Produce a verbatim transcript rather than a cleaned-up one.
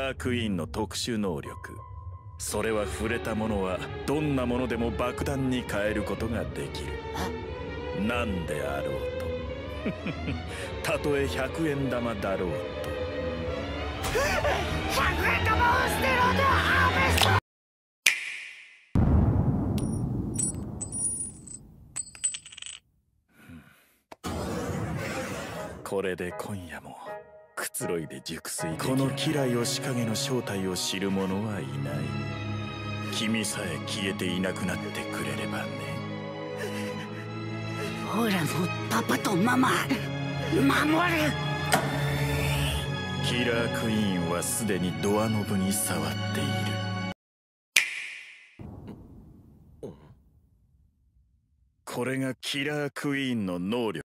ラークイーンの特殊能力。それは触れたものはどんなものでも爆弾に変えることができる。何であろうとたとえひゃくえん玉だろうと。 ひゃくえん玉を捨てろとハーベスト。 これで今夜もくつろいで熟睡できる。この家来を仕掛けの正体を知る者はいない。君さえ消えていなくなってくれればね。 オラのパパとママ守る。 キラークイーンはすでにドアノブに触っている。これがキラークイーンの能力。